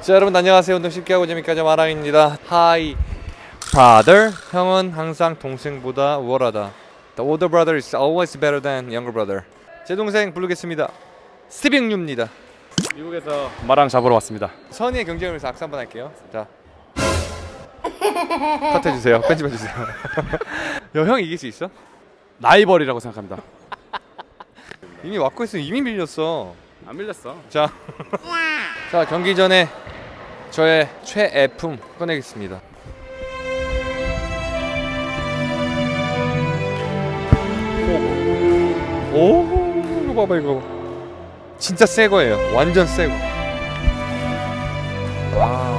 자, 여러분 안녕하세요. 운동 쉽게 하고 재밌게 하자 마랑입니다. Hi brother. 형은 항상 동생보다 우월하다. The older brother is always better than younger brother. 제 동생 부르겠습니다. 스티빙류입니다. 미국에서 마랑 잡으러 왔습니다. 선의의 경쟁을 위해서 악수 한번 할게요. 자, 컷해주세요. 편집해주세요. 형 이길 수 있어? 라이벌이라고 생각합니다. 이미 왔고 있으면 이미 밀렸어. 안 밀렸어. 자, 자 경기 전에 저의 최애품 꺼내겠습니다. 오, 이거 봐봐 이거. 진짜 새 거예요. 완전 새 거. 와.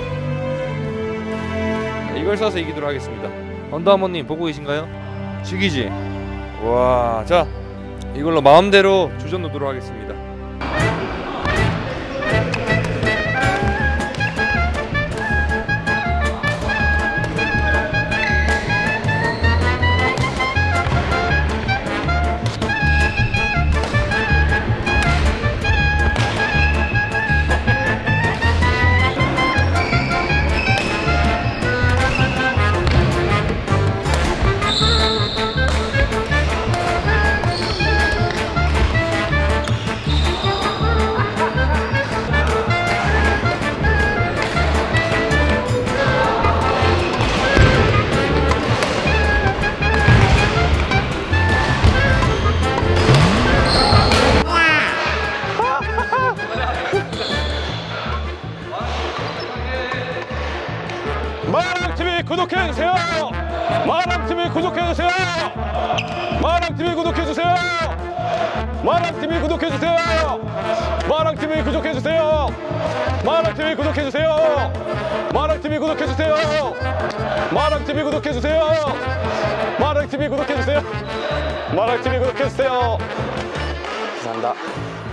이걸 써서 이기도록 하겠습니다. 언더아머님 보고 계신가요? 죽이지. 와, 자 이걸로 마음대로 조전 놓도록 하겠습니다. 마랑TV 구독해주세요. 마랑TV 구독해주세요. 마랑TV 구독해주세요. 마랑TV 구독해주세요. 마랑TV 구독해주세요. 마랑TV 구독해주세요. 마랑TV 구독해주세요. 마랑TV 구독해주세요. 마랑TV 구독해주세요. 마랑TV 구독해주세요. 감사합니다.